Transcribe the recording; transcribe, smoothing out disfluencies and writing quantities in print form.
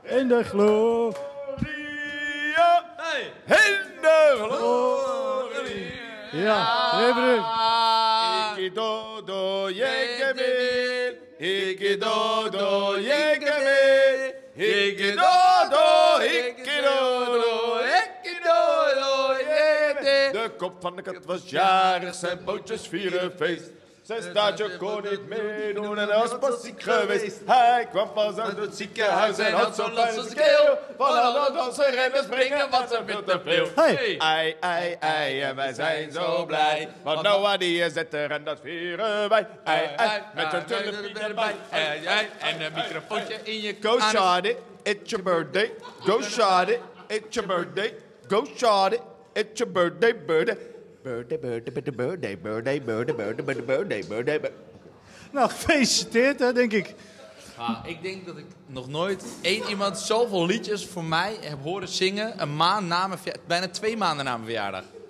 in de gloria. Hey. In de gloria. Ja, refrein. Ikidodo, jekemil. Ikidodo, jekemil. Ikidodo, ikidodo, ikidodo, jekemil. De kop van de kat was jarig, zijn pootjes vieren feest. Zijn staartje kon niet meedoen en hij was pas ziek geweest. Hij kwam pas uit het ziekenhuis en had zo'n fijne keel. Van alle dansen, rennen, springen, wat ze veel te veel. Hey. Ei, ei, ei, en wij zijn zo blij. Want Noah die is er en dat vieren wij. Ei, ei, met een televisie erbij. Ei, ei, en een microfoontje in je Go shawty, it's your birthday. Go shawty, it's your birthday. Go shawty, it's your birthday, birthday. Birthday, birthday, birthday, birthday, birthday, birthday, birthday, birthday. Nou, gefeliciteerd, hè, denk ik. Ik denk dat ik nog nooit één iemand zoveel liedjes voor mij heb horen zingen. Een maand na mijn bijna 2 maanden na mijn verjaardag.